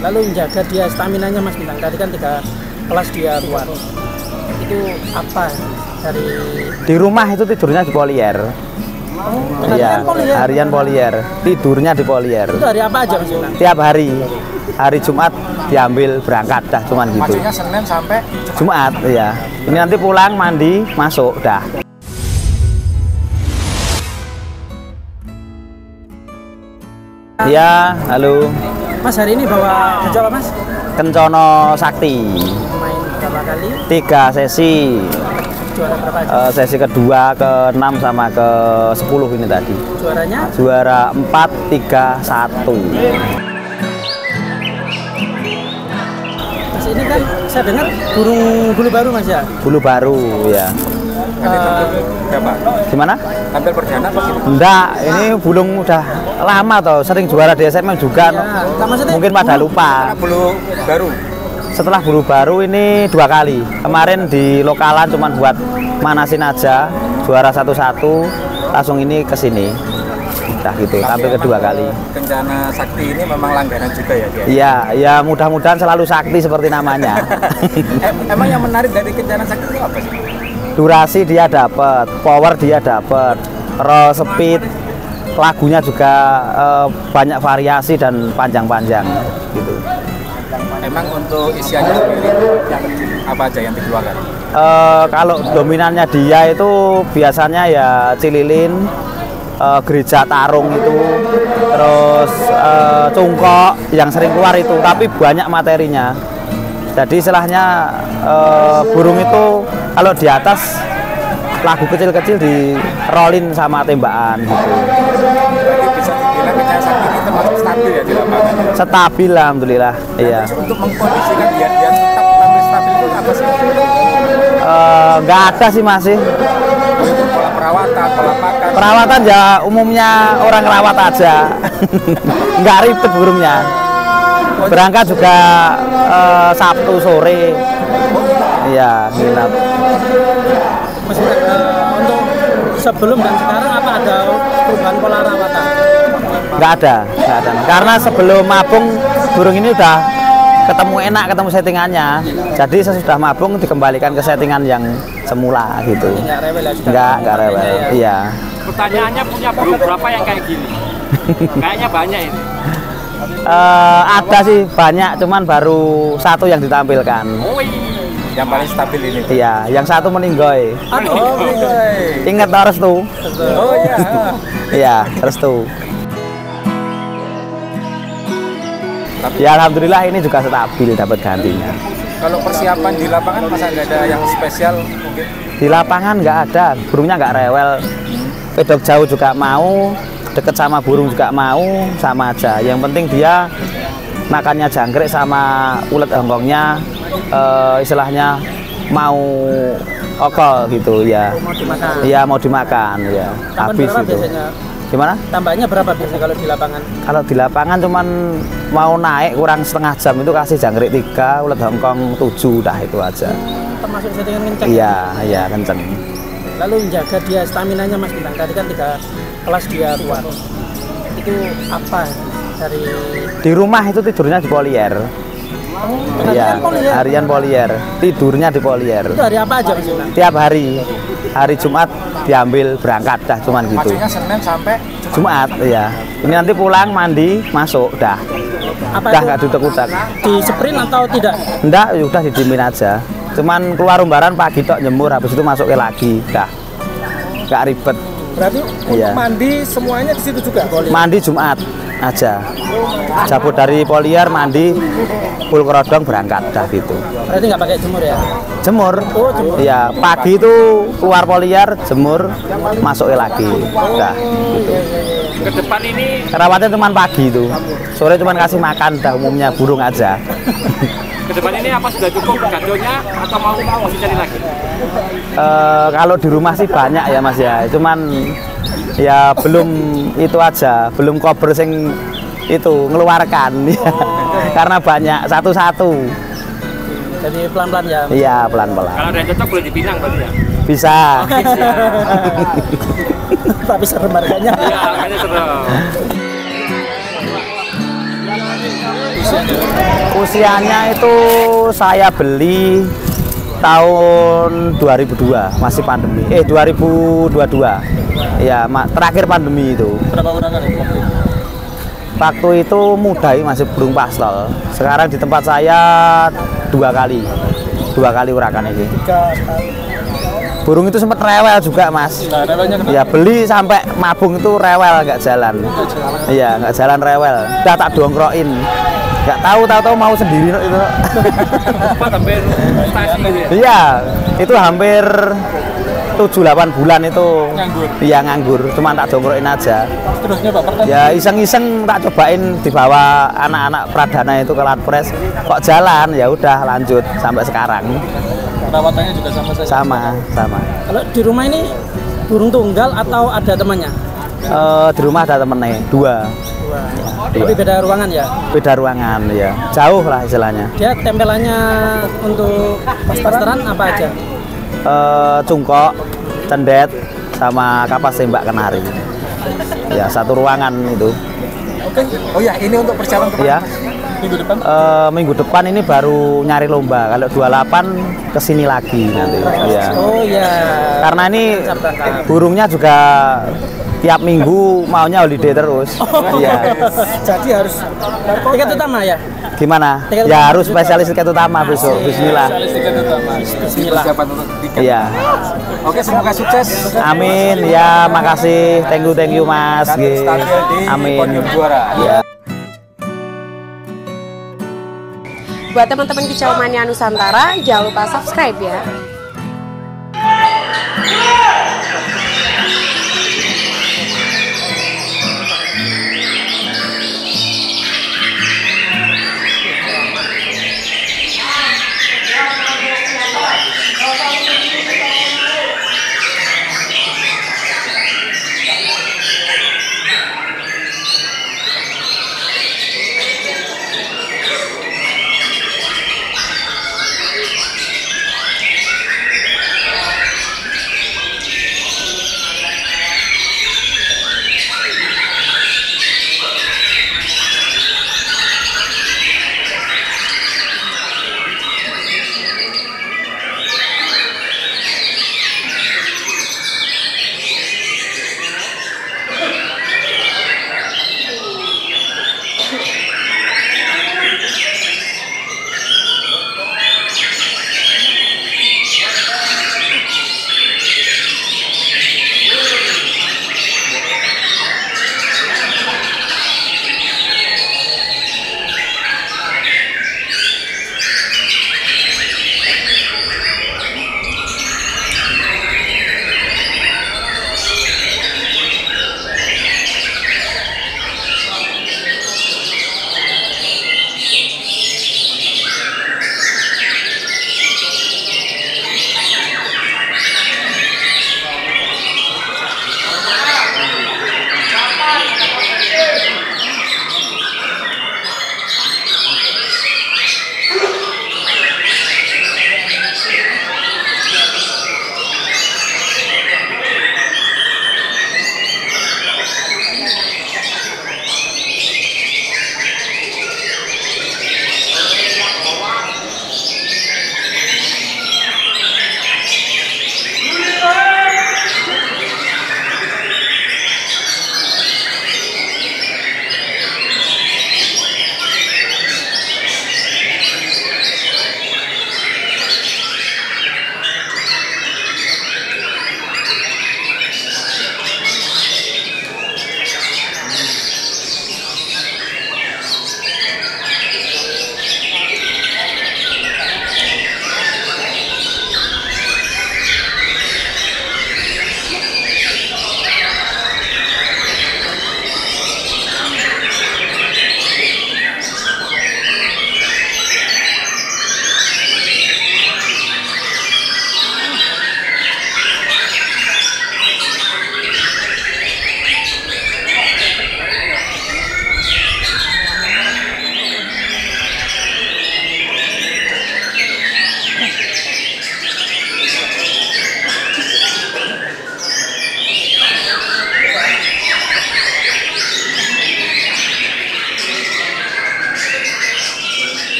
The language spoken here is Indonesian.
Lalu menjaga dia staminanya Mas Bintang. Tadi kan 3 kelas dia keluar. Itu apa dari di rumah itu tidurnya di polier. Iya, harian polier. Tidurnya di polier. Itu hari apa aja Mas Bintang? Tiap hari. Hari Jumat diambil berangkat dah, cuman gitu. Maksudnya Senin sampai Jumat, iya. Ini nanti pulang mandi masuk dah. Ya, halo. Mas hari ini bawa gajah apa Mas? Kencono Sakti. Main berapa kali? 3 sesi. Juara berapa aja? Sesi kedua, ke-6 sama ke-10 ini tadi. Juaranya? Juara 4, 3, 1. Mas ini kan saya dengar burung bulu baru Mas ya? Bulu baru ya. berapa? Gimana? Tampil perdana apa gimana? Enggak, ini bulung udah lama toh, sering juara di SMM juga. Ya, mungkin pada lupa. Bulu baru. Setelah bulu baru ini 2 kali. Kemarin di lokalan cuman buat manasin aja, juara 1-1, langsung ini ke sini. Udah gitu, tampil kedua kali. Kencana Sakti ini memang langganan juga ya dia? Iya, ya mudah-mudahan selalu sakti seperti namanya. Emang yang menarik dari Kencana Sakti itu apa sih? Durasi dia dapat, power dia dapat, roll speed, lagunya juga banyak variasi dan panjang-panjang gitu. Emang untuk isiannya sendiri yang apa aja yang dikeluarkan? Kalau dominannya dia itu biasanya ya cililin, gereja tarung itu, terus cungkok yang sering keluar itu, tapi banyak materinya. Jadi istilahnya burung itu kalau di atas lagu kecil-kecil di rollin sama tembakan gitu. Berarti bisa dibilang Kencana Sakti ini termasuk stabil ya di lapangan? Stabil alhamdulillah. Iya. Untuk mengkondisikan biar dia tetap tampil stabil itu apa sih? Nggak ada sih masih. Untuk pola perawatan, pola pakan. Perawatan ya umumnya orang rawat aja. Nggak ribet burungnya. Berangkat juga Sabtu sore. Iya, nginap. Untuk sebelum dan sekarang apa ada perubahan pola rawatan? Nggak ada. Karena sebelum mabung burung ini udah ketemu enak, ketemu settingannya. Jadi sesudah mabung dikembalikan ke settingan yang semula gitu. Nggak rewel ya? Nggak rewel. Ya. Iya. Pertanyaannya punya burung berapa yang kayak gini? Kayaknya banyak ini. Ada sih banyak, cuman baru 1 yang ditampilkan. Yang paling stabil ini. Iya, yang 1 meninggoy. Oh, Ingat harus tuh. oh iya. Iya, harus tuh. Ya alhamdulillah ini juga stabil dapat gantinya. Kalau persiapan di lapangan masa nggak ada yang spesial mungkin? Di lapangan nggak ada, burungnya nggak rewel. Pedok jauh juga mau, deket sama burung juga mau, sama aja. Yang penting dia makannya jangkrik sama ulet hongkongnya, istilahnya mau okol gitu ya. Mau dimakan? Iya mau dimakan ya. Habis itu. Biasanya? Gimana? Tambahnya berapa biasanya kalau di lapangan? Kalau di lapangan cuman mau naik kurang setengah jam itu kasih jangkrik 3, ulet hongkong 7, dah itu aja. Termasuk settingan kencang? Iya kenceng. Lalu menjaga dia staminanya Mas Bintang. Tadi kan 3 kelas dia keluar. Itu apa dari Di rumah itu tidurnya di polier. Iya, harian polier. Tidurnya di polier. itu hari apa aja Mas Bintang? Tiap hari. Hari Jumat diambil berangkat dah, cuman gitu. Maksudnya Senin sampai Jumat, iya. Ini nanti pulang mandi masuk dah. Apa Dah itu? nggak duduk-udak. Di sprint atau tidak? Enggak, udah didiemin aja. Cuman keluar umbaran pagi tok nyemur, habis itu masukin lagi, dah. Nggak ribet. Berarti Iya. mandi semuanya di situ juga? Mandi Jumat aja. Cabut dari polier, mandi, full kerodong berangkat dah gitu. Berarti nggak pakai jemur ya? Jemur. Oh, jemur. Iya, pagi itu keluar polier, jemur, masukin lagi. Dah gitu. Ke depan ini Rawatnya cuma pagi itu. Sore cuma kasih makan dah umumnya burung aja. ke depan ini apa sudah cukup gadonya atau mau masih cari lagi? Kalau di rumah sih banyak ya Mas ya. Cuman ya belum itu aja, belum kober sing itu ngeluarkan. Karena banyak satu-satu. Jadi pelan-pelan ya? Iya, pelan-pelan. Kalau ada yang cocok boleh dipinang berarti ya? Bisa. Tapi serem harganya. Iya, kayaknya serem. Usianya itu saya beli tahun 2002, masih pandemi. 2022. Ya, terakhir pandemi itu. Berapa urakan itu? Waktu itu muda, masih burung pastol. Sekarang di tempat saya 2 kali urakan ini. Burung itu sempat rewel juga, Mas. Nah, rewelnya kenapa? Ya beli sampai mabung itu rewel, nggak jalan. Iya, nggak jalan rewel. Udah tak dongkrokin. Nggak tahu mau sendiri itu. Apa sampai stasi gitu ya? Iya, itu hampir 7-8 bulan itu. Nganggur. Iya, nganggur. Cuma tak dongkrokin aja. Terus nyoba pertama. Ya iseng-iseng tak cobain dibawa anak-anak Pradana itu ke Latpres. Kok jalan, ya udah lanjut sampai sekarang. Perawatannya juga sama saja. Sama. Kalau di rumah ini burung tunggal atau ada temannya? Di rumah ada temennya, 2. Tapi beda ruangan ya? Beda ruangan, ya. Jauh lah istilahnya. Dia tempelannya untuk pasteran apa aja? Cungkok, cendet, sama kapas tembak kenari. Ya, satu ruangan itu. Oke. Oh ya, ini untuk persiapan Ya. minggu depan. Minggu depan ini baru nyari lomba. Kalau 28 kesini lagi nanti. Ya. Oh ya. Karena ini burungnya juga tiap minggu maunya holiday terus. Iya. Jadi harus tiket utama ya? Gimana? Tiket Ya utama. harus spesialis tiket utama besok. Bismillah. Tiket utama. Bismillah. Persiapan untuk tiket. Iya. Oke, semoga sukses. Amin. Ya, makasih. Thank you Mas. Dan Nggih. stabil di Amin. podium juara. Ya. Buat teman-teman Kicau Mania Nusantara, jangan lupa subscribe ya.